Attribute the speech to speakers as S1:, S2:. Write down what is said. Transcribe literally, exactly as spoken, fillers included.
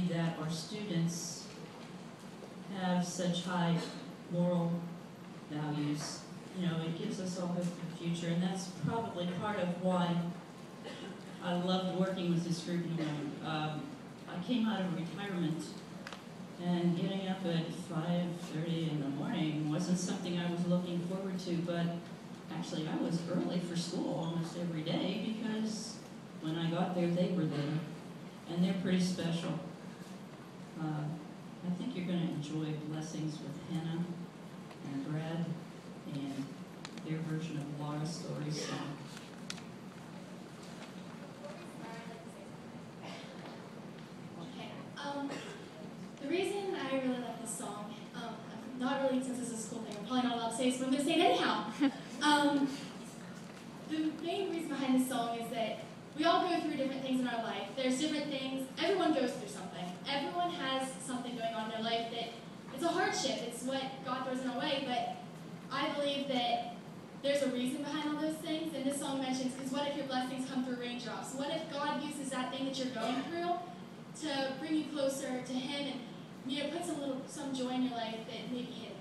S1: believe that our students have such high moral values. You know, it gives us all hope for the future, and that's probably part of why I loved working with this group. You know, um, I came out of retirement, and getting up at five thirty in the morning wasn't something I was looking forward to, but actually I was early for school almost every day because when I got there, they were there, and they're pretty special. Uh, I think you're going to enjoy Blessings with Hannah and Brad and their version of Laura's Story song.
S2: Okay. Um, the reason I really like this song, um, not really since this is a school thing, I'm probably not allowed to say this, but I'm going to say it anyhow. Um, the main reason behind this song is that we all go through different things in our life. There's different things. Everyone goes through something. Everyone has something going on in their life that it's a hardship. It's what God throws in our way. But I believe that there's a reason behind all those things. And this song mentions, because what if your blessings come through raindrops? What if God uses that thing that you're going through to bring you closer to Him and, you know, put some little some joy in your life that maybe He